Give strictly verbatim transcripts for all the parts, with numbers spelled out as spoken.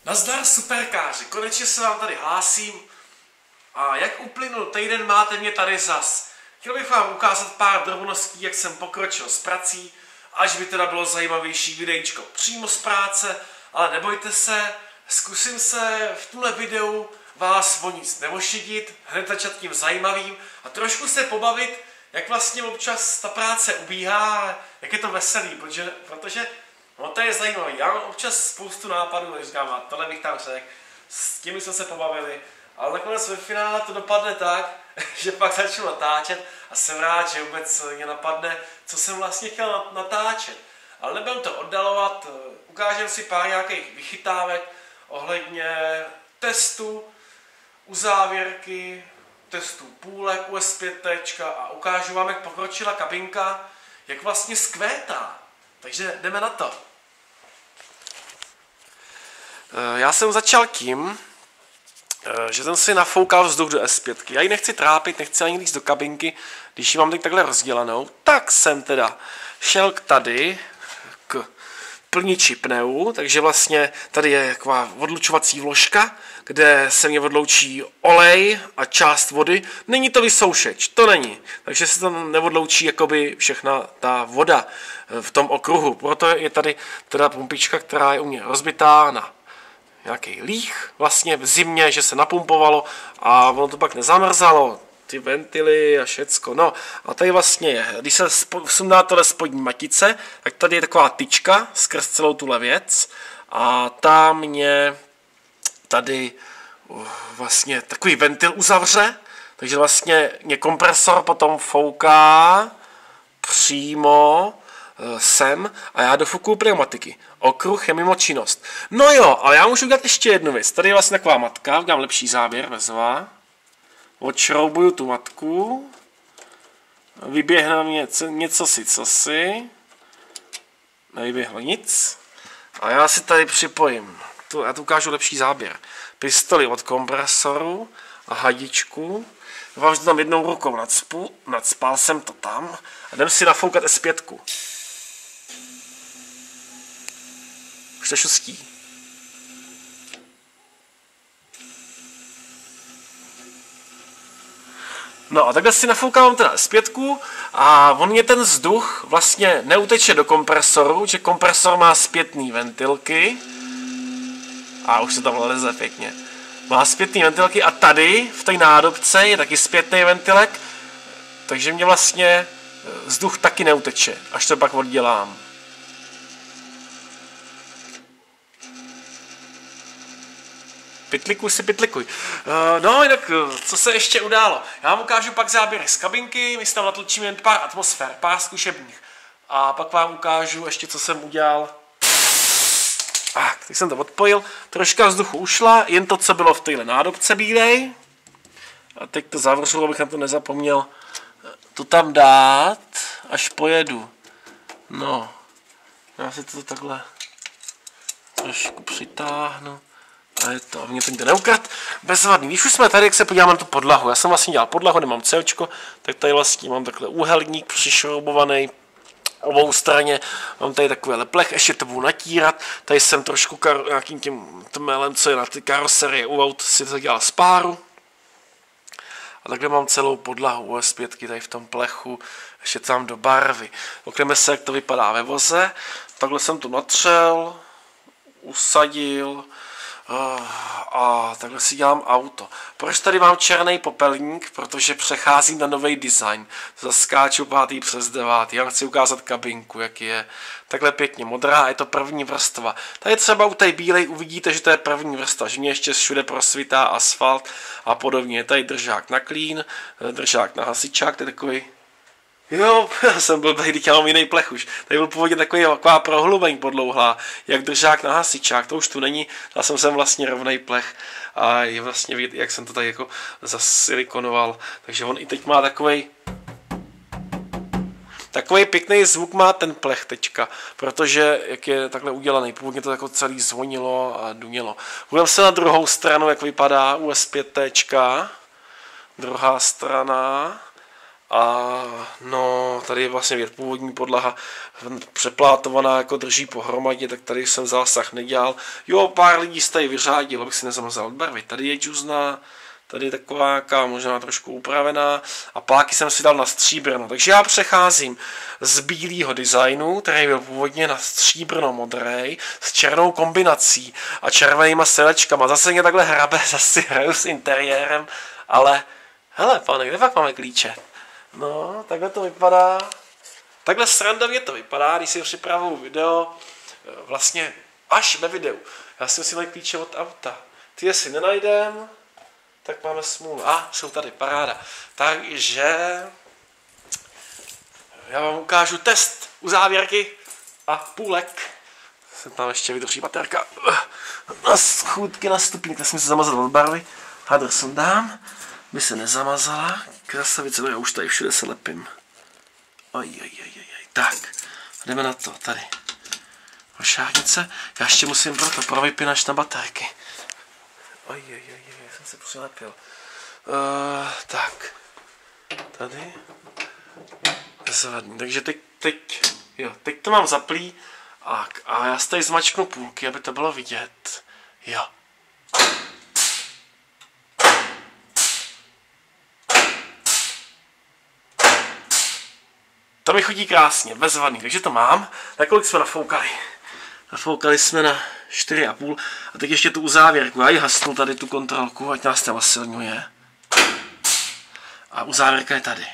Nazdar superkáři, konečně se vám tady hlásím a jak uplynul týden, máte mě tady zas. Chtěl bych vám ukázat pár drobností, jak jsem pokročil s prací, až by teda bylo zajímavější videjčko přímo z práce, ale nebojte se, zkusím se v tomhle videu vás o nic neošidit, hned začat tím zajímavým a trošku se pobavit, jak vlastně občas ta práce ubíhá, jak je to veselý, protože, protože no to je zajímavý. Já mám občas spoustu nápadů, jak říkám, a tohle bych tam řekl, s těmi jsme se pobavili, ale nakonec ve finále to dopadne tak, že pak začnu natáčet a jsem rád, že vůbec mě napadne, co jsem vlastně chtěl natáčet. Ale nebudem to oddalovat, ukážem si pár nějakých vychytávek ohledně testu, uzávěrky, testů půlek U S pět a ukážu vám, jak pokročila kabinka, jak vlastně skvétá. Takže jdeme na to. Já jsem začal tím, že jsem si nafoukal vzduch do S pět. Já ji nechci trápit, nechci ani líst do kabinky, když ji mám teď takhle rozdělanou. Tak jsem teda šel k tady, k plniči pneu, takže vlastně tady je taková odlučovací vložka, kde se mě odloučí olej a část vody. Není to vysoušeč, to není, takže se tam neodloučí jakoby všechna ta voda v tom okruhu. Proto je tady teda pumpička, která je u mě rozbitá na nějaký líh, vlastně v zimě, že se napumpovalo a ono to pak nezamrzalo, ty ventily a všecko. No a tady vlastně je, když se sundá tohle spodní matice, tak tady je taková tyčka skrz celou tuhle věc a ta mě tady uh, vlastně takový ventil uzavře, takže vlastně mě kompresor potom fouká přímo uh, sem a já dofukuju pneumatiky. Okruh je mimo činnost. No jo, ale já můžu udělat ještě jednu věc. Tady je vlastně taková matka, udělám lepší záběr, vezva. Odšroubuju tu matku. Vyběhne něco, něco si, co si. Nevyběhlo nic. A já si tady připojím. Tu, já tu ukážu lepší záběr. Pistoli od kompresoru a hadičku. Doufám, že to tam jednou rukou nacpu. Nacpal jsem to tam. A jdem si nafoukat S pět. Už to šustí. No a takhle si nafoukám teda S pět a on mě ten vzduch vlastně neuteče do kompresoru, že kompresor má zpětný ventilky a už se tam leze pěkně. Má zpětný ventilky a tady v té nádobce je taky zpětný ventilek, takže mě vlastně vzduch taky neuteče, až to pak oddělám. Pitlikuj si, pitlikuj. Uh, no, jinak, co se ještě událo? Já vám ukážu pak záběry z kabinky, my si tam natlačíme jen pár atmosfér, pár zkušebních. A pak vám ukážu ještě, co jsem udělal. Ah, teď jsem to odpojil. Troška vzduchu ušla, jen to, co bylo v téhle nádobce bílej. A teď to zavřu, abych na to nezapomněl to tam dát, až pojedu. No, já si to takhle trošku přitáhnu. A je to, mě to nikdo neukrát, bezvadný. Když už jsme tady, jak se podíváme na tu podlahu. Já jsem vlastně dělal podlahu, nemám celčko, tak tady vlastně mám takhle úhelník přišroubovaný obou straně. Mám tady takovýhle plech, ještě to budu natírat. Tady jsem trošku kar, nějakým tím tmelem, co je na ty karoserie u aut, si to dělal z páru. A takhle mám celou podlahu U S pět tady v tom plechu, ještě tam do barvy. Okneme se, jak to vypadá ve voze. Takhle jsem to natřel, usadil, a takhle si dělám auto. Proč tady mám černý popelník? Protože přecházím na nový design. Zaskáču pátý přes devátý. Já chci ukázat kabinku, jak je. Takhle pěkně modrá, je to první vrstva. Tady třeba u té bílej uvidíte, že to je první vrstva, že mě ještě všude prosvítá asfalt a podobně. Je tady držák na klín, držák na hasičák, to je takový. Jo, já jsem byl tady, teď já mám jiný plech už. Tady byl původně takový, taková prohlubeň podlouhlá, jak držák na hasičák, to už tu není. Dal jsem sem vlastně rovnej plech a je vlastně vidět, jak jsem to tady jako zasilikonoval. Takže on i teď má takovej, takový pěkný zvuk má ten plech teďka, protože jak je takhle udělaný, původně to jako celý zvonilo a dunělo. Budeme se na druhou stranu, jak vypadá U S pět. Druhá strana. A no, tady je vlastně věd původní podlaha přeplátovaná, jako drží pohromadě, tak tady jsem zásah nedělal. Jo, pár lidí se tady vyřádil, abych si nezamazal od barvy. Tady je džuzna, tady je taková nějaká možná trošku upravená a páky jsem si dal na stříbrno. Takže já přecházím z bílého designu, který byl původně na stříbrno modrý, s černou kombinací a červenýma selečkama. Zase mě takhle hrabe, zase hraju s interiérem, ale hele, pane, kde pak máme klíče? No, takhle to vypadá. Takhle srandově to vypadá, když si připravuju video, vlastně až ve videu. Já si musím najít klíče od auta. Ty je si nenajdem, tak máme smůlu. A, jsou tady, paráda. Takže já vám ukážu test u závěrky a půlek. Se tam ještě vydrží baterka. Na schůdky na stupník, tak jsem se zamazal od barvy. Hadr sundám, by se nezamazala. Krasavice, no já už tady všude se lepím. Oj, oj, oj, oj. Tak, jdeme na to, tady. Ošárnice, já ještě musím proto pro vypínač na baterky. Oj, oj, oj, oj, jsem se přilepil. Uh, tak, tady. Zavadný. Takže teď, teď, jo, teď to mám zaplý a, a já si tady zmačknu půlky, aby to bylo vidět. Jo. To mi chodí krásně, bezvadný, takže to mám. Na kolik jsme nafoukali? Nafoukali jsme na čtyři a půl a teď ještě tu uzávěrku. Já ji hasnu tady tu kontrolku, ať nás to silňuje. A uzávěrka je tady.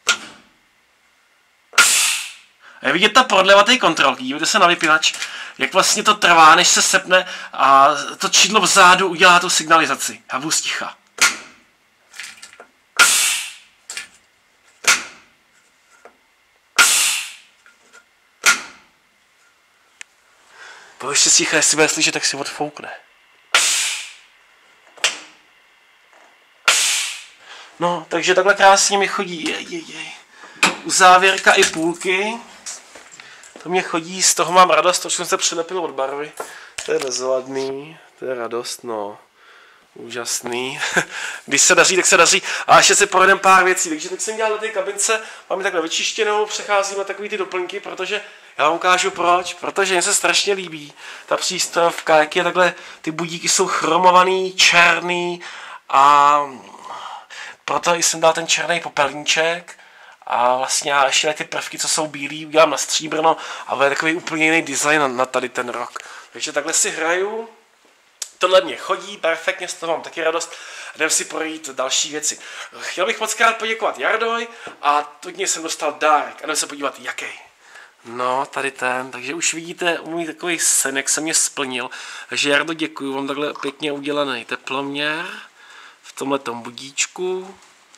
A je vidět ta prodleva té kontrolky, dívejte se na vypínač, jak vlastně to trvá, než se sepne a to čidlo vzadu udělá tu signalizaci. Já budu sticha. Bylo ještě sticha, jestli bude slyšet, tak si odfoukne. No, takže takhle krásně mi chodí jej, jej, jej. Uzávěrka i půlky. To mě chodí, z toho mám radost, to jsem se přilepil od barvy. To je bezvadný, to je radost, no. Úžasný. Když se daří, tak se daří. A ještě si projedeme pár věcí. Takže teď jsem dělal na té kabince, mám ji takhle vyčištěnou, přecházím na takový ty doplňky, protože já vám ukážu proč. Protože mně se strašně líbí ta přístrojovka, jak je takhle, ty budíky jsou chromovaný, černý a proto jsem dal ten černý popelníček. A vlastně já ještě ty prvky, co jsou bílý, udělám na stříbrno a bude takový úplně jiný design na tady ten rok. Takže takhle si hraju. Tohle mě chodí, perfektně, z toho mám taky radost. Jdem si projít další věci. Chtěl bych moc krát poděkovat Jardoj a od něj jsem dostal dárek. A jdem se podívat, jaký. No, tady ten, takže už vidíte můj takový sen, jak se mě splnil. Takže Jardo, děkuju, vám takhle pěkně udělaný teploměr v tomhletom budíčku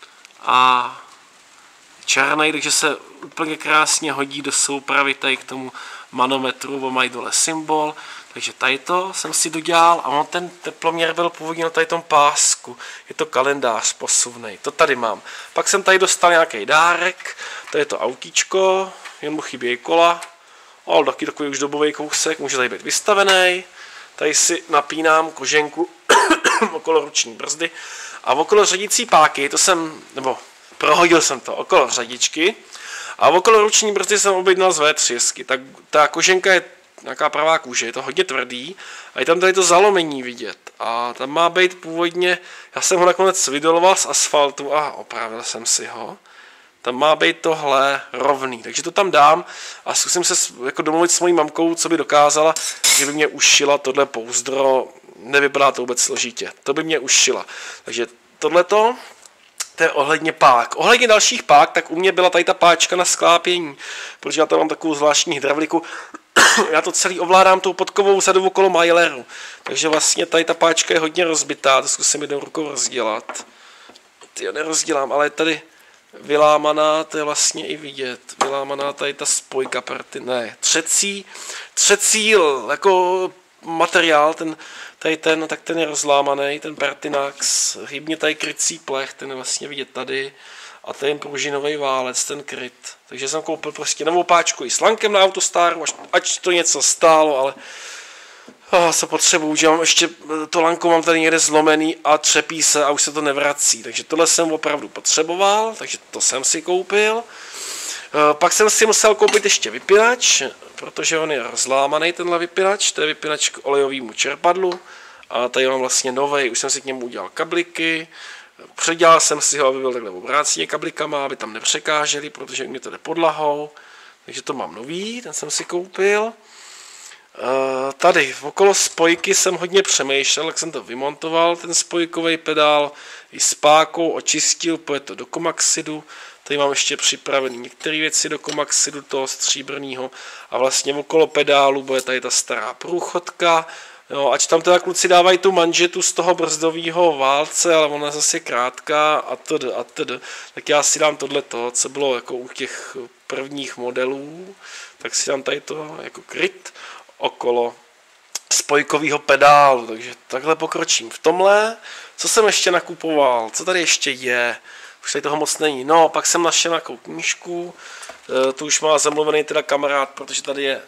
a černý, takže se úplně krásně hodí do soupravy tady k tomu manometru, bo mají dole symbol. Takže tady to jsem si dodělal a on ten teploměr byl původně na tady tom pásku. Je to kalendář posuvnej, to tady mám. Pak jsem tady dostal nějaký dárek, to je to autíčko, jen mu chybějí kola. Ale taky takový už dobový kousek, může tady být vystavený. Tady si napínám koženku okolo ruční brzdy a okolo řadící páky, to jsem, nebo prohodil jsem to okolo řadičky a okolo ruční brzdy jsem objednal z vé tři. Tak ta koženka je nějaká pravá kůže, je to hodně tvrdý a je tam tady to zalomení vidět a tam má být původně, já jsem ho nakonec vydoloval z asfaltu a opravil jsem si ho, tam má být tohle rovný, takže to tam dám a zkusím se jako domluvit s mojí mamkou, co by dokázala, kdyby mě ušila tohle pouzdro, nevypadá to vůbec složitě, to by mě ušila, takže tohleto, to je ohledně pák. Ohledně dalších pák, tak u mě byla tady ta páčka na sklápění, protože já tam mám takovou zvláštní hydrauliku. Já to celý ovládám tou podkovou sadu okolo Majleru. Takže vlastně tady ta páčka je hodně rozbitá, to zkusím jednou rukou rozdělat. Ty jo, nerozdělám, ale je tady vylámaná, to je vlastně i vidět. Vylámaná tady ta spojka, party, ne, třecí, třecí jako materiál, ten, tady ten, tak ten je rozlámaný, ten Pertinax, hybně tady krycí plech, ten je vlastně vidět tady. A ten pružinový válec, ten kryt. Takže jsem koupil prostě novou páčku i s lankem na Autostaru, ať to něco stálo, ale Oh, co potřebuju, že mám ještě, to lanko mám tady někde zlomený a třepí se a už se to nevrací, takže tohle jsem opravdu potřeboval, takže to jsem si koupil. Pak jsem si musel koupit ještě vypínač, protože on je rozlámaný tenhle vypínač, to je vypínač k olejovému čerpadlu a tady mám vlastně novej, už jsem si k němu udělal kabliky, předělal jsem si ho, aby byl takhle obráceně kablikama, aby tam nepřekáželi, protože mě to jde podlahou, takže to mám nový, ten jsem si koupil. Tady okolo spojky jsem hodně přemýšlel, jak jsem to vymontoval, ten spojkový pedál i s pákou, očistil, pojede to do Komaxidu. Tady mám ještě připravené některé věci do Komaxidu, toho stříbrného. A vlastně okolo pedálu bude tady ta stará průchodka. No, ať tam teda kluci dávají tu manžetu z toho brzdového válce, ale ona zase je krátká a td. a td. Tak já si dám tohleto, co bylo jako u těch prvních modelů. Tak si dám tady to jako kryt okolo spojkového pedálu, takže takhle pokročím v tomhle. Co jsem ještě nakupoval? Co tady ještě je? Už tady toho moc není. No, pak jsem našel nějakou knížku, e, tu už má zamluvený teda kamarád, protože tady je e,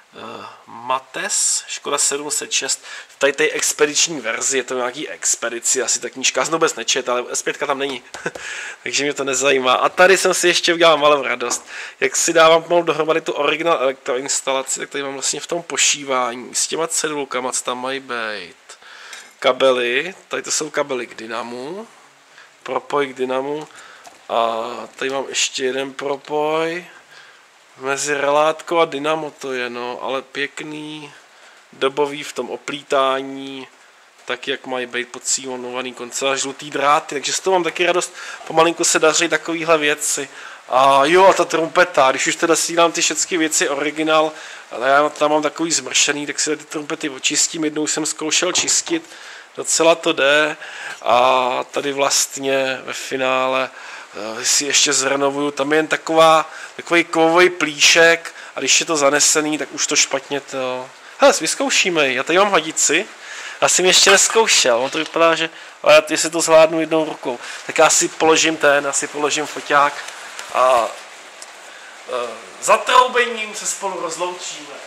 Mates, Škoda sedm set šest, v tady té expediční verzi, je to nějaký expedici, asi ta knížka, já jsem vůbec nečet, ale S pět tam není, takže mě to nezajímá. A tady jsem si ještě udělal malou radost, jak si dávám pomalu dohromady tu original elektroinstalaci, tak tady mám vlastně v tom pošívání s těma cedulkama, co tam mají být. Kabely, tady to jsou kabely k dynamu, propoj k dynamu a tady mám ještě jeden propoj mezi relátkou a dynamo to je, no, ale pěkný, dobový v tom oplítání, tak jak mají být podcílonovaný konce a žlutý dráty, takže z toho mám taky radost, pomalinku se daří takovýhle věci. A jo, a ta trumpeta, když už teda si dám ty všechny věci originál, ale já tam mám takový zmršený, tak si ty trumpety očistím, jednou jsem zkoušel čistit, docela to jde a tady vlastně ve finále si ještě zrenovuju, tam je jen taková, takový kovový plíšek a když je to zanesený, tak už to špatně to... Hele, vyzkoušíme, já tady mám hadici, já jsem ještě nezkoušel, on to vypadá, že ale já jestli to zvládnu jednou rukou, tak já si položím ten, já si položím foťák a e, za troubením se spolu rozloučíme.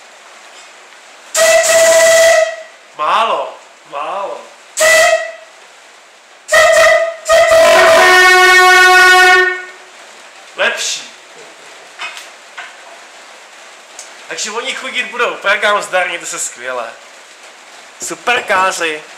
Málo, málo. Lepší. Takže oni chodit budou. Tak vám zdar, mějte se skvěle. Superkáři.